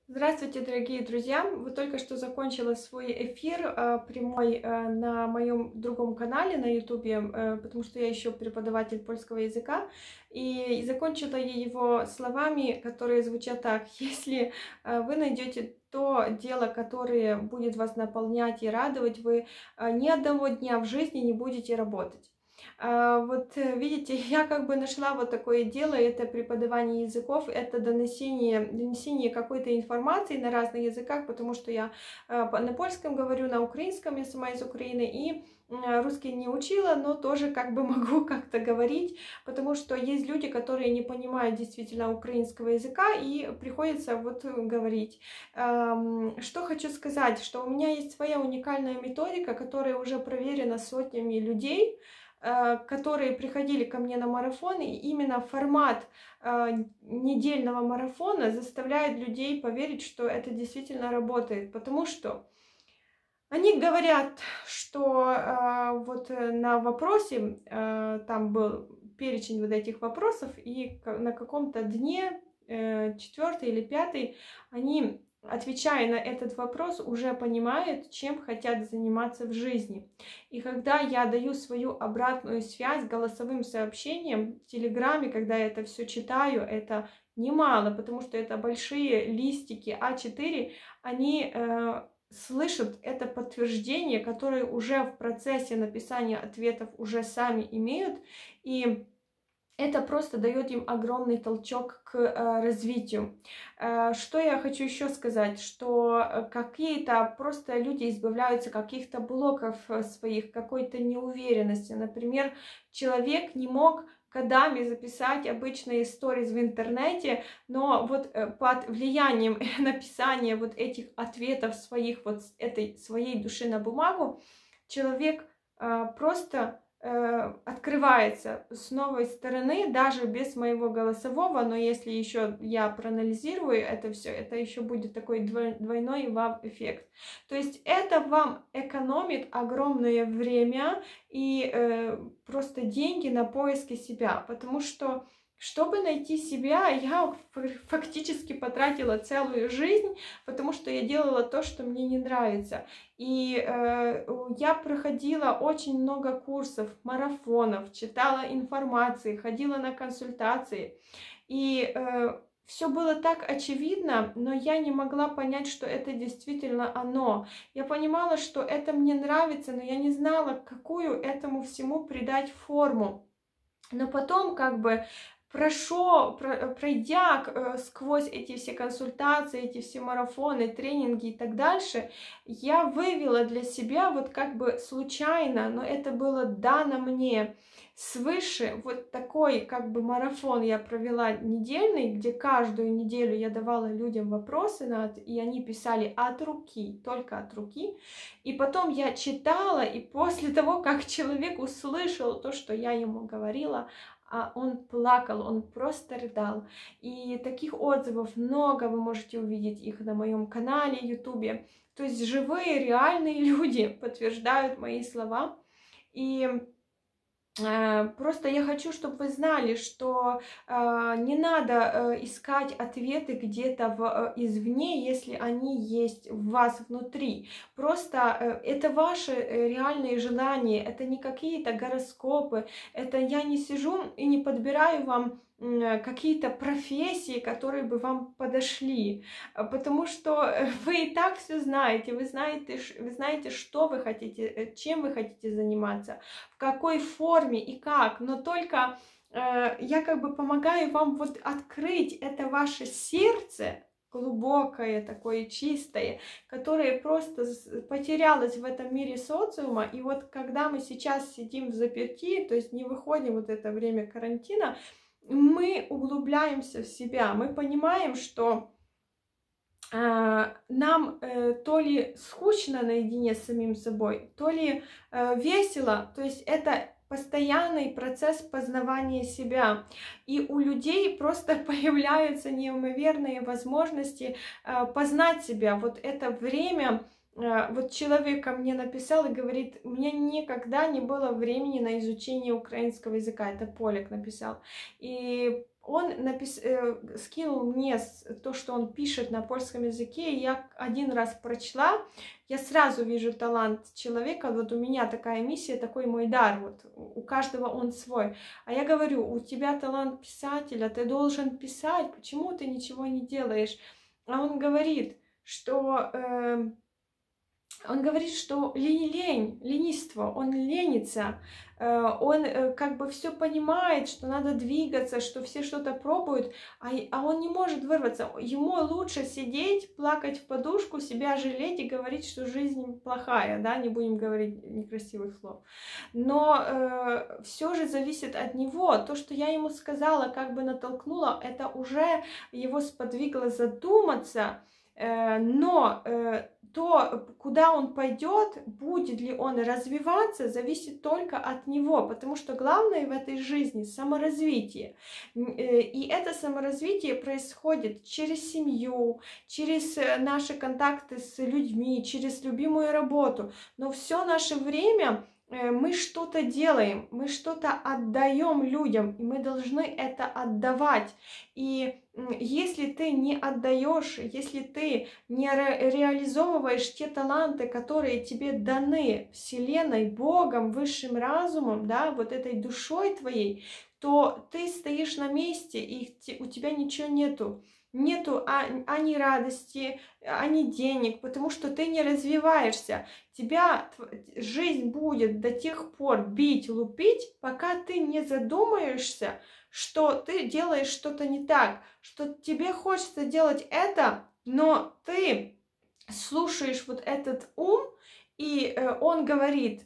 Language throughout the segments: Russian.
Здравствуйте, дорогие друзья! Вот только что закончила свой эфир прямой на моем другом канале на Ютубе, потому что я еще преподаватель польского языка, и закончила я его словами, которые звучат так: если вы найдете то дело, которое будет вас наполнять и радовать, вы ни одного дня в жизни не будете работать. Видите, я как бы нашла вот такое дело, это преподавание языков, это донесение какой-то информации на разных языках, потому что я на польском говорю, на украинском, я сама из Украины, и русский не учила, но тоже как бы могу как-то говорить, потому что есть люди, которые не понимают действительно украинского языка, и приходится вот говорить. Что хочу сказать, что у меня есть своя уникальная методика, которая уже проверена сотнями людей, которые приходили ко мне на марафон, и именно формат недельного марафона заставляет людей поверить, что это действительно работает, потому что они говорят, что на вопросе, там был перечень вот этих вопросов, и на каком-то дне, четвертый или пятый, они, отвечая на этот вопрос, уже понимают, чем хотят заниматься в жизни. И когда я даю свою обратную связь голосовым сообщением в Телеграме, когда я это все читаю, это немало, потому что это большие листики А4, они слышат это подтверждение, которое уже в процессе написания ответов уже сами имеют, и это просто дает им огромный толчок к развитию. Что я хочу еще сказать, что какие-то просто люди избавляются каких-то блоков своих, какой-то неуверенности. Например, человек не мог годами записать обычные сторис в интернете, но вот под влиянием написания вот этих ответов своих, вот этой своей души на бумагу, человек просто открывается с новой стороны, даже без моего голосового, но если еще я проанализирую это все, это еще будет такой двойной вау-эффект. То есть это вам экономит огромное время и просто деньги на поиски себя, потому что чтобы найти себя, я фактически потратила целую жизнь, потому что я делала то, что мне не нравится. И я проходила очень много курсов, марафонов, читала информации, ходила на консультации. И все было так очевидно, но я не могла понять, что это действительно оно. Я понимала, что это мне нравится, но я не знала, какую этому всему придать форму. Но потом как бы пройдя сквозь эти все консультации, эти все марафоны, тренинги и так дальше, я вывела для себя вот как бы случайно, но это было дано мне свыше, вот такой как бы марафон я провела недельный, где каждую неделю я давала людям вопросы, и они писали от руки, только от руки, и потом я читала, и после того, как человек услышал то, что я ему говорила, он плакал, он просто рыдал. И таких отзывов много, вы можете увидеть их на моем канале, ютубе. То есть живые, реальные люди подтверждают мои слова. И просто я хочу, чтобы вы знали, что не надо искать ответы где-то извне, если они есть в вас внутри. Просто это ваши реальные желания, это не какие-то гороскопы, это я не сижу и не подбираю вам какие-то профессии, которые бы вам подошли, потому что вы и так все знаете, вы знаете, что вы хотите, чем вы хотите заниматься, в какой форме и как, но только я как бы помогаю вам вот открыть это ваше сердце, глубокое, такое чистое, которое просто потерялось в этом мире социума. И вот когда мы сейчас сидим в заперти, то есть не выходим вот это время карантина, мы углубляемся в себя, мы понимаем, что нам то ли скучно наедине с самим собой, то ли весело, то есть это постоянный процесс познавания себя. И у людей просто появляются неимоверные возможности познать себя. Вот это время Вот человек ко мне написал и говорит, у меня никогда не было времени на изучение украинского языка. Это поляк написал. И он скинул мне то, что он пишет на польском языке, и я один раз прочла, я сразу вижу талант человека, вот у меня такая миссия, такой мой дар, вот у каждого он свой. А я говорю, у тебя талант писателя, ты должен писать, почему ты ничего не делаешь? А он говорит, что... Он говорит, что ленистство, он ленится, он как бы все понимает, что надо двигаться, что все что-то пробуют, а он не может вырваться. Ему лучше сидеть, плакать в подушку, себя жалеть и говорить, что жизнь плохая, да, не будем говорить некрасивых слов. Но все же зависит от него. То, что я ему сказала, как бы натолкнула, это уже его сподвигло задуматься, но то, куда он пойдет, будет ли он развиваться, зависит только от него, потому что главное в этой жизни саморазвитие. И это саморазвитие происходит через семью, через наши контакты с людьми, через любимую работу. Но все наше время мы что-то делаем, мы что-то отдаем людям, и мы должны это отдавать. И если ты не отдаешь, если ты не реализовываешь те таланты, которые тебе даны Вселенной, Богом, высшим разумом, да, вот этой душой твоей, то ты стоишь на месте, и у тебя ничего нету. Нету ни радости, ни денег, потому что ты не развиваешься. Тебя жизнь будет до тех пор бить, лупить, пока ты не задумаешься, что ты делаешь что-то не так, что тебе хочется делать это, но ты слушаешь вот этот ум, и он говорит,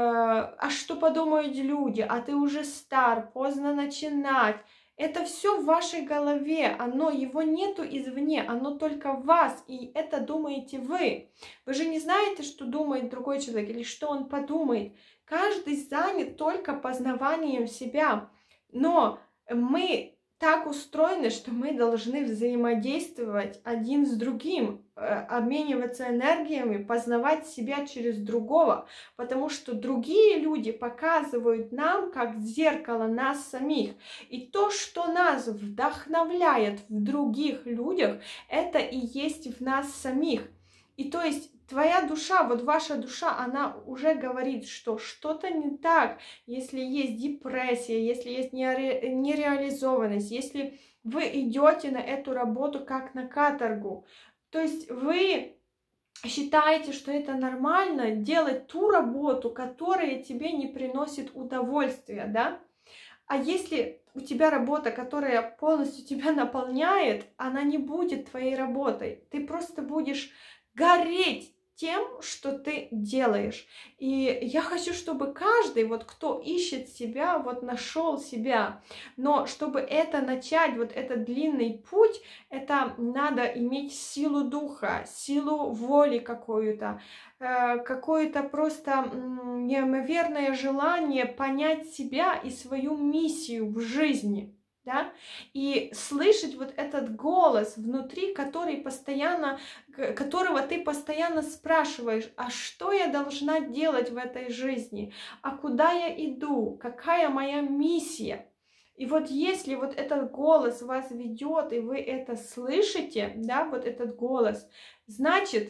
а что подумают люди, а ты уже стар, поздно начинать. Это все в вашей голове, его нету извне, оно только в вас, и это думаете вы. Вы же не знаете, что думает другой человек или что он подумает. Каждый занят только познаванием себя, но мы так устроены, что мы должны взаимодействовать один с другим, обмениваться энергиями, познавать себя через другого, потому что другие люди показывают нам, как зеркало, нас самих. И то, что нас вдохновляет в других людях, это и есть в нас самих. И то есть твоя душа, вот ваша душа, она уже говорит, что что-то не так, если есть депрессия, если есть нереализованность, если вы идете на эту работу как на каторгу. То есть вы считаете, что это нормально делать ту работу, которая тебе не приносит удовольствия, да? А если у тебя работа, которая полностью тебя наполняет, она не будет твоей работой. Ты просто будешь гореть тем, что ты делаешь. И я хочу, чтобы каждый, вот кто ищет себя, вот нашел себя. Но чтобы это начать, вот этот длинный путь, это надо иметь силу духа, силу воли какую-то, какое-то просто неимоверное желание понять себя и свою миссию в жизни. Да? И слышать вот этот голос внутри, которого ты постоянно спрашиваешь, а что я должна делать в этой жизни, а куда я иду, какая моя миссия. И вот если вот этот голос вас ведет, и вы это слышите, да, вот этот голос, значит,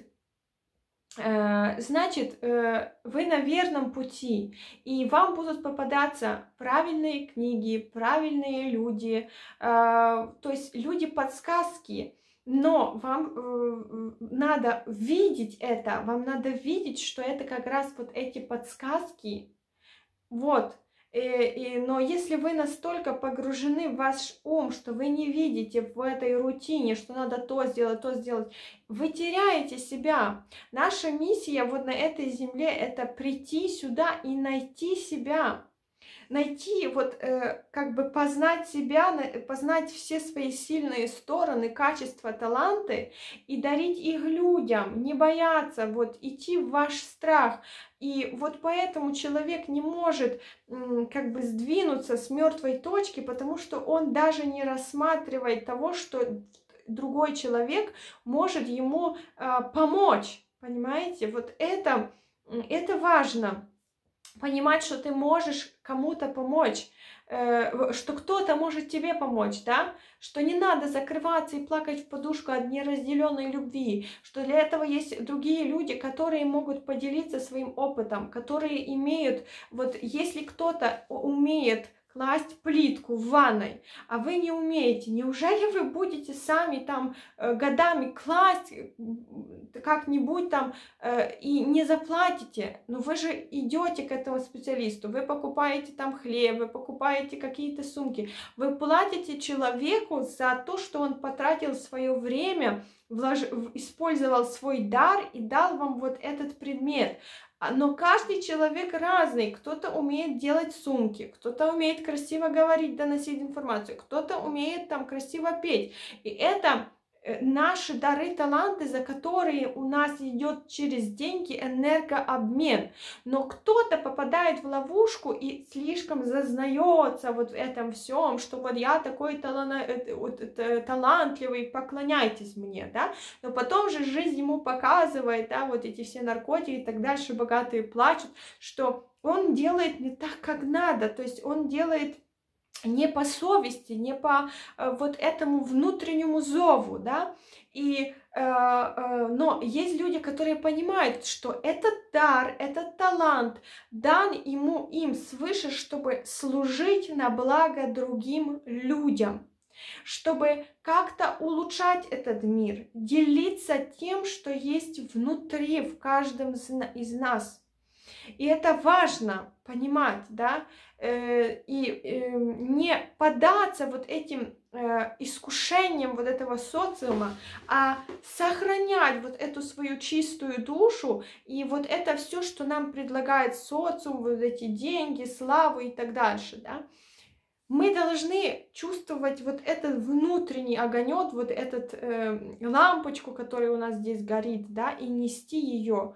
вы на верном пути, и вам будут попадаться правильные книги, правильные люди, то есть люди-подсказки, но вам надо видеть это, вам надо видеть, что это как раз вот эти подсказки, вот. Но если вы настолько погружены в ваш ум, что вы не видите в этой рутине, что надо то сделать, вы теряете себя. Наша миссия вот на этой земле — это прийти сюда и найти себя. Найти, вот как бы познать себя, познать все свои сильные стороны, качества, таланты и дарить их людям, не бояться, вот идти в ваш страх. И вот поэтому человек не может как бы сдвинуться с мертвой точки, потому что он даже не рассматривает того, что другой человек может ему помочь. Понимаете? Вот это важно. Понимать, что ты можешь кому-то помочь, что кто-то может тебе помочь, да, что не надо закрываться и плакать в подушку от неразделенной любви, что для этого есть другие люди, которые могут поделиться своим опытом, которые имеют, вот если кто-то умеет класть плитку в ванной, а вы не умеете, неужели вы будете сами там годами класть как-нибудь там и не заплатите? Но вы же идете к этому специалисту, вы покупаете там хлеб, вы покупаете какие-то сумки, вы платите человеку за то, что он потратил свое время, использовал свой дар и дал вам вот этот предмет. Но каждый человек разный. Кто-то умеет делать сумки, кто-то умеет красиво говорить, доносить информацию, кто-то умеет там красиво петь. И это наши дары, таланты, за которые у нас идет через деньги энергообмен. Но кто-то попадает в ловушку и слишком зазнается вот в этом всем, что вот я такой талантливый, поклоняйтесь мне, да. Но потом же жизнь ему показывает, да, вот эти все наркотики и так дальше, богатые плачут, что он делает не так, как надо, то есть он делает не по совести, не по вот этому внутреннему зову, да, но есть люди, которые понимают, что этот дар, этот талант дан им свыше, чтобы служить на благо другим людям, чтобы как-то улучшать этот мир, делиться тем, что есть внутри, в каждом из нас. И это важно понимать, да, не поддаться вот этим искушениям вот этого социума, а сохранять вот эту свою чистую душу и вот это все, что нам предлагает социум, вот эти деньги, славу и так дальше, да. Мы должны чувствовать вот этот внутренний огонек, вот этот лампочку, которая у нас здесь горит, да, и нести ее,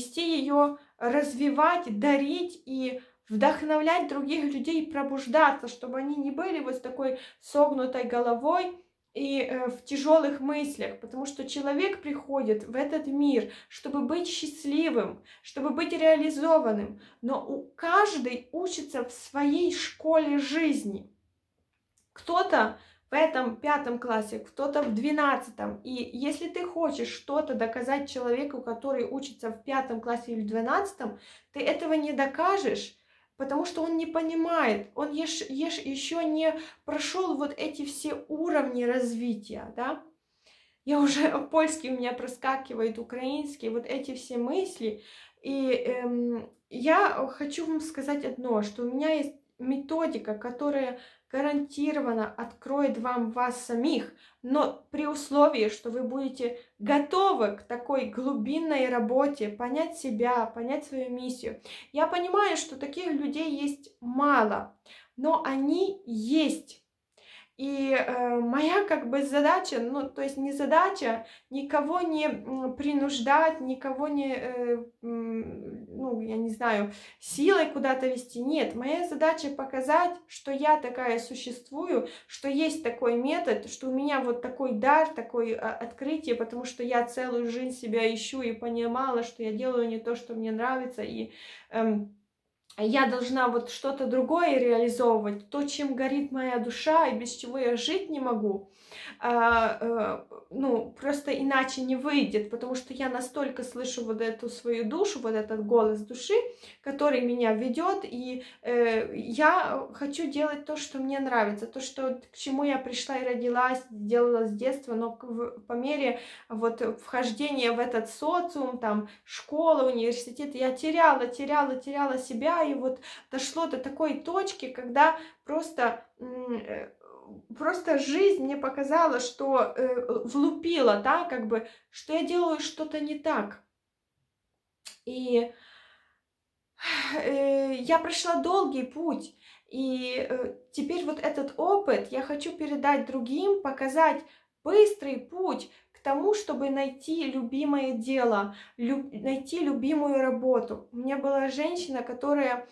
развивать, дарить и вдохновлять других людей, пробуждаться, чтобы они не были вот с такой согнутой головой и в тяжелых мыслях, потому что человек приходит в этот мир, чтобы быть счастливым, чтобы быть реализованным, но каждый учится в своей школе жизни. Кто-то в этом 5 классе, кто-то в 12. И если ты хочешь что-то доказать человеку, который учится в 5 классе или в 12, ты этого не докажешь, потому что он не понимает, он еще не прошел вот эти все уровни развития, да. Я уже польский у меня проскакивает, украинский, вот эти все мысли. И я хочу вам сказать одно, что у меня есть методика, которая гарантированно откроет вам вас самих, но при условии, что вы будете готовы к такой глубинной работе, понять себя, понять свою миссию. Я понимаю, что таких людей есть мало, но они есть. И моя как бы задача, ну то есть не задача никого не принуждать, никого не, ну я не знаю, силой куда-то вести. Нет, моя задача показать, что я такая существую, что есть такой метод, что у меня вот такой дар, такое открытие, потому что я целую жизнь себя ищу и понимала, что я делаю не то, что мне нравится, и я должна вот что-то другое реализовывать, то, чем горит моя душа и без чего я жить не могу. Ну, просто иначе не выйдет, потому что я настолько слышу вот эту свою душу, вот этот голос души, который меня ведет, и я хочу делать то, что мне нравится, то, что, к чему я пришла и родилась, делала с детства, но по мере вот вхождения в этот социум, там, школа, университет, я теряла себя, и вот дошло до такой точки, когда просто жизнь мне показала, что влупила, да, как бы, что я делаю что-то не так. И я прошла долгий путь, и теперь вот этот опыт я хочу передать другим, показать быстрый путь к тому, чтобы найти любимое дело, найти любимую работу. У меня была женщина, которая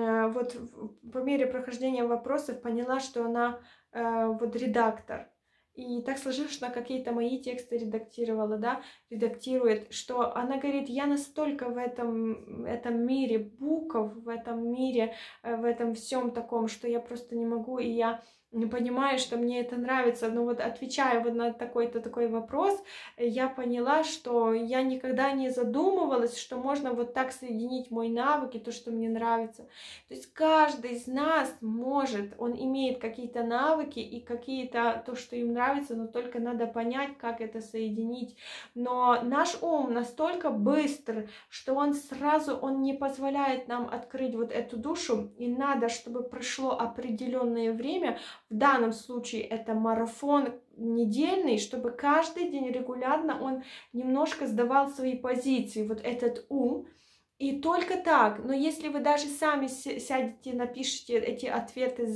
вот по мере прохождения вопросов поняла, что она вот редактор. и так сложилось, что она какие-то мои тексты редактировала, да, редактирует, что она говорит, я настолько в этом мире букв, в этом мире, в этом всем таком, что я просто не могу, и я не понимаю, что мне это нравится. Но вот отвечая вот на такой-то такой вопрос, я поняла, что я никогда не задумывалась, что можно вот так соединить мой навык и то, что мне нравится. То есть каждый из нас может, он имеет какие-то навыки и какие-то то, что им нравится, но только надо понять, как это соединить. Но наш ум настолько быстр, что он сразу, он не позволяет нам открыть вот эту душу, и надо, чтобы прошло определенное время. В данном случае это марафон недельный, чтобы каждый день регулярно он немножко сдавал свои позиции, вот этот ум. И только так. Но если вы даже сами сядете, напишите эти ответы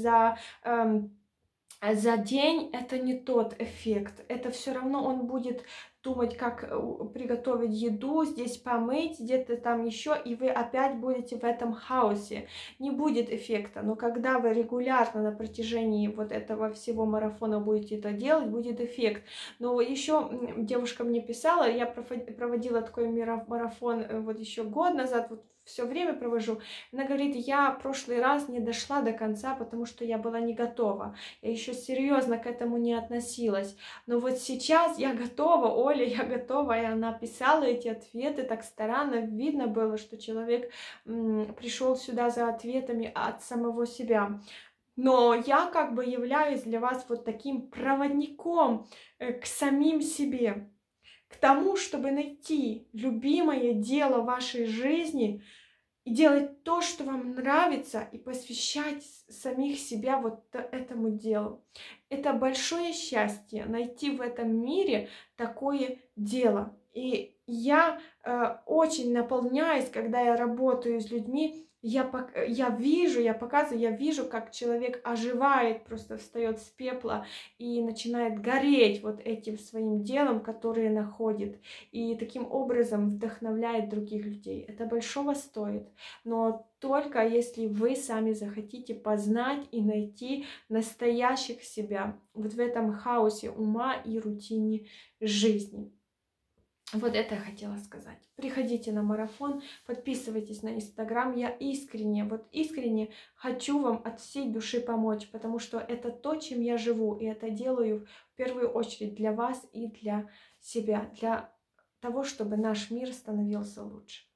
за день, это не тот эффект. Это все равно он будет думать, как приготовить еду, здесь помыть, где-то там еще, и вы опять будете в этом хаосе. Не будет эффекта. Но когда вы регулярно на протяжении вот этого всего марафона будете это делать, будет эффект. Но еще девушка мне писала, я проводила такой марафон вот еще год назад, вот все время провожу. Она говорит, я в прошлый раз не дошла до конца, потому что я была не готова. Я еще серьезно к этому не относилась. Но вот сейчас я готова, Оля, я готова. И она писала эти ответы так старанно. Видно было, что человек пришел сюда за ответами от самого себя. Но я как бы являюсь для вас вот таким проводником к самим себе, к тому, чтобы найти любимое дело вашей жизни и делать то, что вам нравится, и посвящать самих себя вот этому делу. Это большое счастье найти в этом мире такое дело. И я очень наполняюсь, когда я работаю с людьми. Я вижу, я показываю, я вижу, как человек оживает, просто встает с пепла и начинает гореть вот этим своим делом, которое находит. И таким образом вдохновляет других людей. Это большого стоит. Но только если вы сами захотите познать и найти настоящих себя вот в этом хаосе ума и рутине жизни. Вот это я хотела сказать. Приходите на марафон, подписывайтесь на Инстаграм. Я искренне хочу вам от всей души помочь, потому что это то, чем я живу, и это делаю в первую очередь для вас и для себя, для того, чтобы наш мир становился лучше.